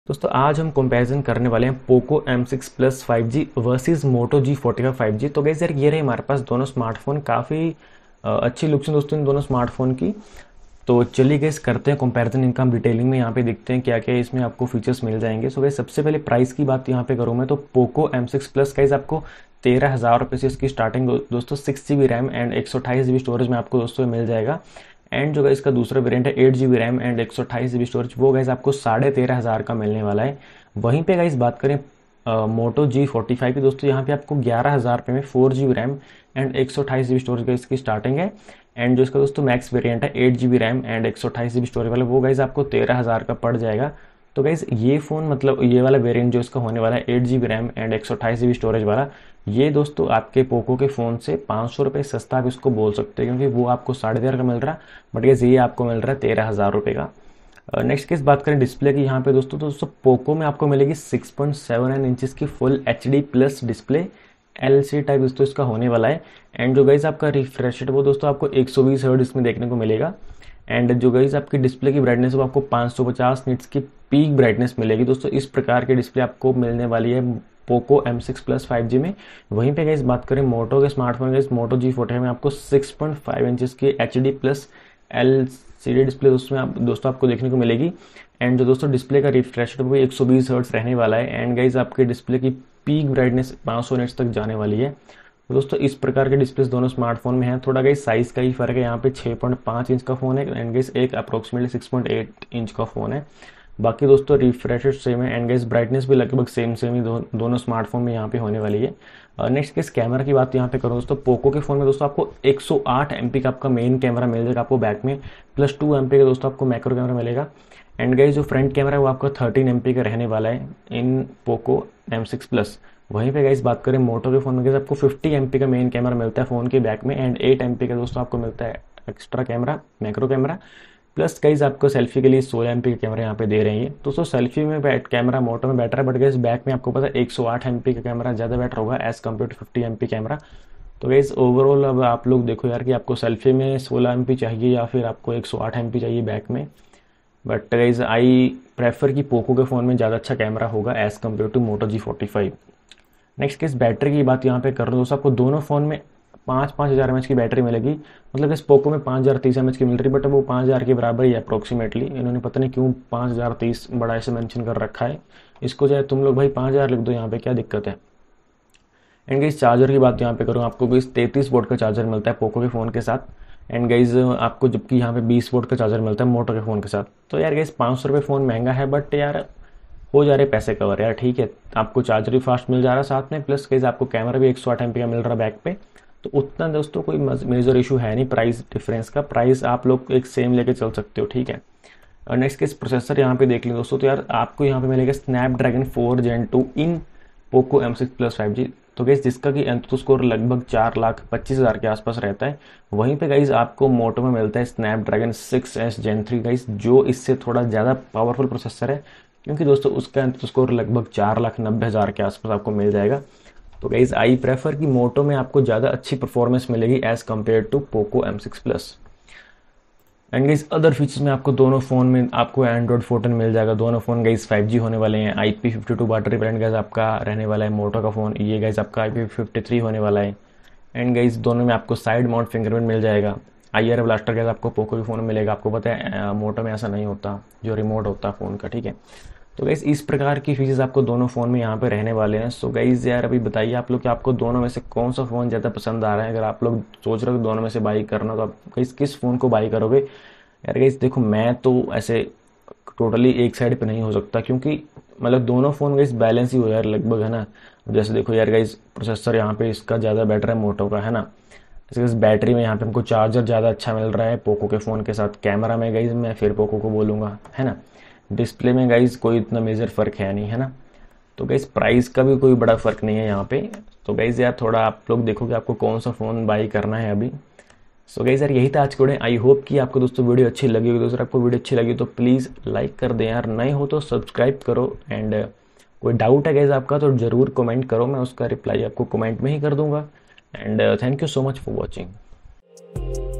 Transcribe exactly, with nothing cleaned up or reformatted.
दोस्तों आज हम कंपैरिजन करने वाले हैं Poco M six plus five G versus Moto G forty five five G. तो गैस यार ये रहे हमारे पास दोनों स्मार्टफोन, काफ़ी अच्छी लुक्स हैं दोस्तों इन दोनों स्मार्टफोन की। तो चलिए गैस करते हैं कंपैरिजन, इनका हम डिटेलिंग में यहाँ पे देखते हैं क्या क्या इसमें आपको फीचर्स मिल जाएंगे। सो गैस सबसे पहले प्राइस की बात यहाँ पे करूँ मैं, तो Poco M six plus guys आपको तेरह हज़ार रुपये से इसकी स्टार्टिंग दोस्तों six G B RAM and एक सौ अट्ठाईस जी बी स्टोरेज में आपको दोस्तों मिल जाएगा। एंड जो गाइस इसका दूसरा वेरिएंट है eight G B RAM and एक सौ अट्ठाईस जी बी स्टोरेज, वो गाइस आपको साढ़े तेरह हज़ार का मिलने वाला है। वहीं पे गाइस बात करें मोटो जी फोर्टी फाइव की, दोस्तों यहाँ पे आपको ग्यारह हज़ार रुपये में four G B RAM and एक सौ अट्ठाईस जी बी स्टोरेज का इसकी स्टार्टिंग है। एंड जो इसका दोस्तों मैक्स वेरिएंट है eight G B RAM and एक सौ अट्ठाईस जी बी स्टोरेज वाला, वो गाइस आपको तेरह हज़ार का पड़ जाएगा। तो गाइस ये फ़ोन मतलब ये वाला वेरिएंट जो इसका होने वाला है eight G B RAM and एक सौ अट्ठाईस जी बी स्टोरेज वाला, ये दोस्तों आपके पोको के फ़ोन से पाँच सौ रुपये सस्ता आप इसको बोल सकते हैं, क्योंकि वो आपको साढ़े तेरह का मिल रहा है, बट गाइस ये आपको मिल रहा है तेरह हज़ार रुपये का। नेक्स्ट केस बात करें डिस्प्ले की यहाँ पे दोस्तों, तो दोस्तों पोको में आपको मिलेगी six point seven nine inches की full H D plus display, L C type दोस्तों इसका होने वाला है। एंड जो गाइस आपका रिफ्रेश रेट वो दोस्तों आपको एक सौ बीस हर्ट्ज इसमें देखने को मिलेगा। एंड जो गाइस आपकी डिस्प्ले की ब्राइटनेस वो आपको पाँच सौ पचास निट्स की पीक ब्राइटनेस मिलेगी। दोस्तों इस प्रकार की डिस्प्ले आपको मिलने वाली है Poco M six plus five G में। वहीं पे गाइस बात करें मोटो के smartphone, guys Moto G forty में आपको सिक्स पॉइंट फाइव इंचेस की H D plus L C D display दोस्तों आप दोस्तों आपको देखने को मिलेगी। एंड जो दोस्तों डिस्प्ले का रिफ्रेश रेट वो एक सौ बीस हर्ट्ज रहने वाला है। एंड गाइस आपके डिस्प्ले की पीक ब्राइटनेस पाँच सौ निट्स तक जाने वाली है। तो दोस्तों इस प्रकार के डिस्प्ले दोनों स्मार्टफोन में है। थोड़ा गाइस साइज का ही फर्क है, यहाँ पे छः पॉइंट पाँच इंच का फ़ोन है एंड गाइस एक approximately six point eight inch का फ़ोन है। बाकी दोस्तों रिफ्रेश रेट सेम है एंड गाइस ब्राइटनेस भी लगभग सेम सेम ही दो, दोनों स्मार्टफोन में यहाँ पे होने वाली है। नेक्स्ट केस कैमरा की बात यहाँ पे करूँ दोस्तों, पोको के फ़ोन में दोस्तों आपको एक सौ आठ एम पी का आपका मेन कैमरा मिल जाएगा आपको बैक में, प्लस टू एम पी का दोस्तों आपको मैक्रो कैमरा मिलेगा। एंड गाइस जो फ्रंट कैमरा है वो आपका थर्टीन एम पी का रहने वाला है in Poco M six plus. वहीं पे गाइस बात करें मोटो के फ़ोन में, गाइस आपको फिफ्टी एम पी का मेन कैमरा मिलता है फ़ोन के बैक में एंड एट एम पी का दोस्तों आपको मिलता है extra camera macro camera. Plus guys आपको सेल्फी के लिए सोलह एम पी का कैमरा यहाँ पे दे रही है। दोस्तों सेल्फी में बैट कैमरा मोटो में बेटर है, बट गाइस बैक में आपको पता है एक सौ आठ एम पी का कैमरा ज़्यादा बेटर होगा as compare to fifty M P camera. तो गाइस ओवरऑल अब आप लोग देखो यार कि आपको सेल्फी में सोलह एम पी चाहिए या फिर आपको एक सौ आठ एम पी चाहिए बैक में। बट गाइस आई प्रेफर कि पोको के फ़ोन में ज़्यादा अच्छा कैमरा होगा as compare to Moto G forty five. Next case battery की बात यहाँ पे कर रहा हूँ दोस्तों, आपको दोनों फ़ोन में पाँच पाँच हज़ार एम एच की बैटरी मिलेगी। मतलब इस पोको में पाँच हज़ार तीस एम एच की मिल रही है, बट वो पाँच हज़ार के बराबर ही है अप्रोक्सीमेटली। इन्होंने पता नहीं क्यों पाँच हज़ार तीस बड़ा ऐसे मेंशन कर रखा है, इसको चाहे तुम लोग भाई पाँच हज़ार लिख दो, यहाँ पे क्या दिक्कत है। एंड गाइस चार्जर की बात यहाँ पे करूँ, आपको गाइस तैंतीस वोल्ट का चार्जर मिलता है पोको के फ़ोन के साथ। एंड गाइस आपको जबकि यहाँ पे बीस वोल्ट का चार्जर मिलता है मोटो के फ़ोन के साथ। तो यार गाइस पाँच सौ रुपये फ़ोन महंगा है, बट यार हो जा रहे पैसे कवर यार, ठीक है। आपको चार्जर भी फास्ट मिल जा रहा है साथ में, प्लस गाइस आपको कैमरा भी एक सौ आठ एम पी का मिल रहा है बैक पे। तो उतना दोस्तों कोई मेजर इशू है नहीं प्राइस डिफरेंस का, प्राइस आप लोग एक सेम लेके चल सकते हो, ठीक है। और नेक्स्ट केस प्रोसेसर यहाँ पे देख लें दोस्तों, तो यार आपको यहाँ पे मिलेगा Snapdragon four Gen two in Poco M six plus five G. तो गाइस जिसका कि एंतुतो स्कोर लगभग चार लाख पच्चीस हज़ार के आसपास रहता है। वहीं पे गाइस आपको मोटो में मिलता है Snapdragon six S Gen three guys, जो इससे थोड़ा ज़्यादा पावरफुल प्रोसेसर है, क्योंकि दोस्तों उसका एंतुतो स्कोर लगभग चार लाख नब्बे हज़ार के आसपास आपको मिल जाएगा। तो गाइस आई प्रेफर कि मोटो में आपको ज़्यादा अच्छी परफॉर्मेंस मिलेगी as compare to Poco M six plus. And guys other features में आपको दोनों फ़ोन में आपको एंड्रॉइड फोर्टीन मिल जाएगा। दोनों फ़ोन गाइस फाइव जी होने वाले हैं। I P fifty two water repellent guys आपका रहने वाला है मोटो का फ़ोन, ये गाइस आपका आई पी फिफ्टी थ्री होने वाला है। एंड गाइस दोनों में आपको साइड माउंट फिंगरप्रिंट मिल जाएगा। आई आर ब्लास्टर गाइस आपको पोको के फ़ोन में मिलेगा। आपको पता है मोटो में ऐसा नहीं होता, जो रिमोट होता है फ़ोन का, ठीक है। तो गाइस इस प्रकार की फीचर्स आपको दोनों फ़ोन में यहाँ पे रहने वाले हैं। सो गाइस यार अभी बताइए आप लोग कि आपको दोनों में से कौन सा फ़ोन ज़्यादा पसंद आ रहा है। अगर आप लोग सोच रहे हो दोनों में से बाई करना, तो आप गाइस किस फ़ोन को बाई करोगे। यार गाइस देखो मैं तो ऐसे टोटली एक साइड पे नहीं हो सकता, क्योंकि मतलब दोनों फ़ोन गाइस बैलेंस ही हो यार लगभग, है ना। जैसे देखो यार गाइस प्रोसेसर यहाँ पे इसका ज़्यादा बेटर है मोटो का, है ना। इस बैटरी में यहाँ पे हमको चार्जर ज़्यादा अच्छा मिल रहा है पोको के फ़ोन के साथ। कैमरा में गाइस मैं फिर पोको को बोलूँगा, है ना। डिस्प्ले में गाइस कोई इतना मेजर फ़र्क है नहीं, है ना। तो गाइस प्राइस का भी कोई बड़ा फ़र्क नहीं है यहाँ पे। तो गाइस यार थोड़ा आप लोग देखो कि आपको कौन सा फ़ोन बाई करना है अभी। सो गाइस यार यही था आज के वीडियो। आई होप कि आपको दोस्तों वीडियो अच्छी लगी होगी। दोस्तों आपको वीडियो अच्छी लगी तो प्लीज़ लाइक कर दें यार, नए हो तो सब्सक्राइब करो। एंड कोई डाउट है गाइस आपका तो ज़रूर कमेंट करो, मैं उसका रिप्लाई आपको कमेंट में ही कर दूंगा। And thank you so much for watching.